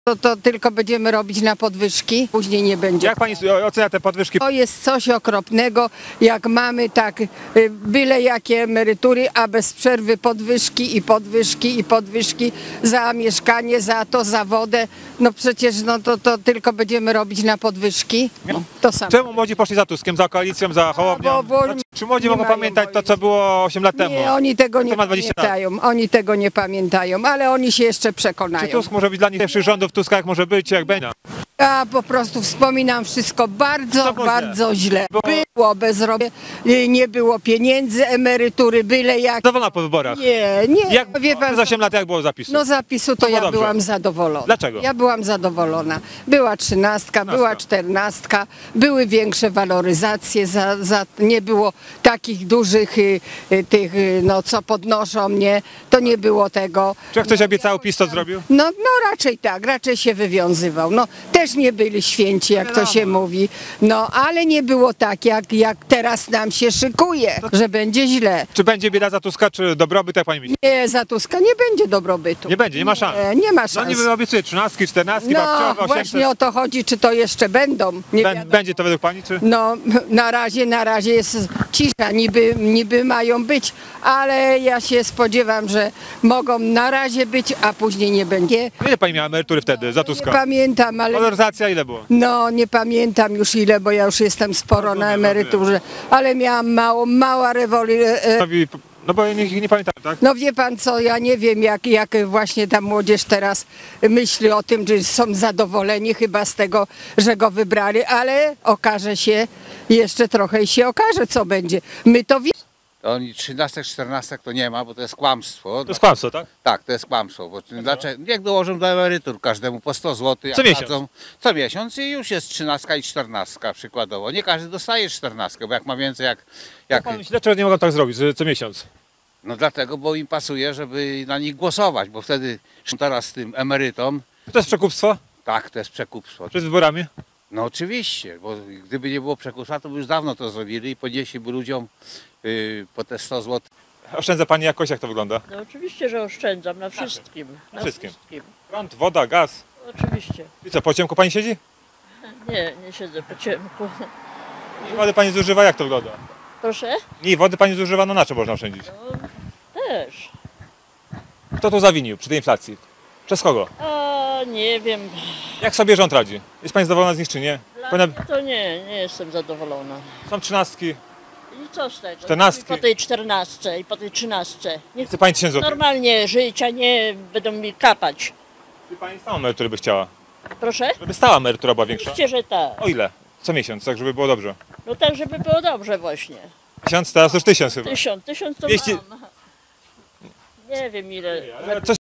To tylko będziemy robić na podwyżki, później nie będzie. Jak pani ocenia te podwyżki? To jest coś okropnego, jak mamy tak byle jakie emerytury, a bez przerwy podwyżki i podwyżki i podwyżki za mieszkanie, za to, za wodę. No przecież to tylko będziemy robić na podwyżki. No, to samo. Czemu młodzi poszli za Tuskiem, za koalicją, za Hołownią? Czy młodzi mogą pamiętać to, co było 8 lat temu? Nie, oni tego nie ma 20 lat. pamiętają. Oni tego nie pamiętają, ale oni się jeszcze przekonają. Czy Tusk może być dla nich pierwszych rządów Tuska, jak może być, jak będzie? Ja po prostu wspominam wszystko bardzo źle. Było bezrobocie, nie było pieniędzy, emerytury, byle jak. Zadowolona po wyborach? Nie. Jak, Wie pan, za 8 lat jak było zapisu? no zapisu to ja dobrze. byłam zadowolona. Dlaczego? Ja byłam zadowolona. Była 13, była 14, były większe waloryzacje, nie było takich dużych tych, no co podnoszą mnie, to nie było tego. Czy jak ktoś obiecał, PiS to zrobił? No raczej tak, raczej się wywiązywał. No też nie byli święci, jak to się mówi. No ale nie było tak, jak teraz nam się szykuje, że będzie źle. Czy będzie bieda za Tuska, czy dobrobyt, jak pani myśli? Nie, za Tuska nie będzie dobrobytu. Nie będzie, nie ma szans. Nie ma No szans. niby obiecuje 13, 14, No babciowe, 800. właśnie o to chodzi, czy to jeszcze będą. Nie wiadomo. Będzie to według pani, czy? No na razie jest cisza, niby mają być, ale ja się spodziewam, że mogą na razie być, a później nie będzie. Ile pani miała emerytury wtedy za Nie Tuska? pamiętam, ale Waloryzacja ile było? no nie pamiętam już ile, bo ja już jestem sporo na emeryturze, ale miałam mała rewolucja. No bo nie pamiętam, tak? No wie pan co, ja nie wiem jak właśnie ta młodzież teraz myśli o tym, że są zadowoleni chyba z tego, że go wybrali, ale okaże się, jeszcze trochę się okaże co będzie. My to wiemy. Oni 13, 14 to nie ma, bo to jest kłamstwo. To jest kłamstwo, tak? Tak, to jest kłamstwo. Bo dlaczego? Niech dołożą do emerytur każdemu po 100 zł. Co miesiąc? Co miesiąc i już jest 13 i 14 przykładowo. Nie każdy dostaje 14, bo jak ma więcej jak Pan myśli, dlaczego nie mogą tak zrobić, że co miesiąc? no dlatego, bo im pasuje, żeby na nich głosować, bo wtedy teraz tym emerytom, To jest przekupstwo tak, to jest przekupstwo. przed wyborami? No oczywiście, bo gdyby nie było przekupstwa, to by już dawno to zrobili i podnieśliby ludziom po te 100 zł. Oszczędza pani jakoś, jak to wygląda? No oczywiście, że oszczędzam na wszystkim. Na wszystkim. Prąd, woda, gaz. Oczywiście. I co, po ciemku pani siedzi? Nie siedzę po ciemku. I wody pani zużywa, jak to wygląda? Proszę? Nie, wody pani zużywa, no na czym można oszczędzić? Też. Kto to zawinił przy tej inflacji? Przez kogo? A nie wiem. Jak sobie rząd radzi? Jest pani zadowolona z nich, czy nie? Dla mnie to nie jestem zadowolona. Są 13, I co z tego? 14. I po tej 14 i po tej 13. Niech chce pani 1000 zł. normalnie żyć, a nie będą mi kapać. Czy pani stałą emeryturę by chciała? Proszę? Żeby stała emerytura była większa? Oczywiście, że tak. O ile? Co miesiąc, tak żeby było dobrze. No tak, żeby było dobrze właśnie. 1000, teraz już 1000 chyba. 1000 to 200. mam. Nie wiem ile. Ale coś